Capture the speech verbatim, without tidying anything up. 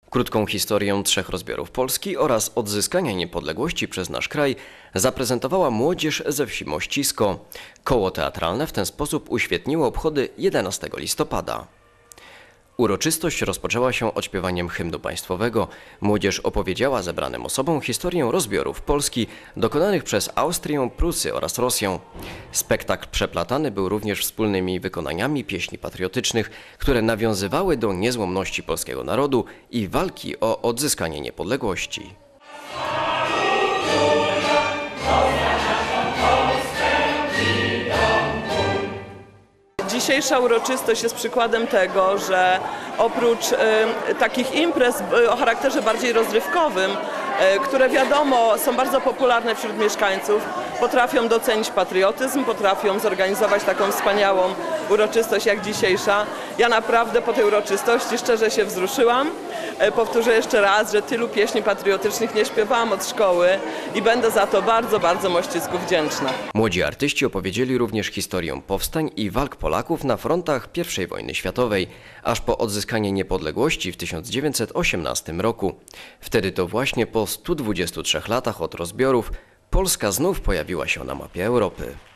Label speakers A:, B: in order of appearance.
A: Krótką historię trzech rozbiorów Polski oraz odzyskania niepodległości przez nasz kraj zaprezentowała młodzież ze wsi Mościsko. Koło teatralne w ten sposób uświetniło obchody jedenastego listopada. Uroczystość rozpoczęła się odśpiewaniem hymnu państwowego. Młodzież opowiedziała zebranym osobom historię rozbiorów Polski dokonanych przez Austrię, Prusy oraz Rosję. Spektakl przeplatany był również wspólnymi wykonaniami pieśni patriotycznych, które nawiązywały do niezłomności polskiego narodu i walki o odzyskanie niepodległości.
B: Dzisiejsza uroczystość jest przykładem tego, że oprócz y, takich imprez y, o charakterze bardziej rozrywkowym, y, które wiadomo są bardzo popularne wśród mieszkańców, potrafią docenić patriotyzm, potrafią zorganizować taką wspaniałą uroczystość jak dzisiejsza. Ja naprawdę po tej uroczystości szczerze się wzruszyłam. Y, powtórzę jeszcze raz, że tylu pieśni patriotycznych nie śpiewałam od szkoły i będę za to bardzo, bardzo Mościsku wdzięczna.
A: Młodzi artyści opowiedzieli również historię powstań i walk Polaków na frontach pierwszej wojny światowej, aż po odzyskanie niepodległości w tysiąc dziewięćset osiemnastym roku. Wtedy to właśnie po stu dwudziestu trzech latach od rozbiorów Polska znów pojawiła się na mapie Europy.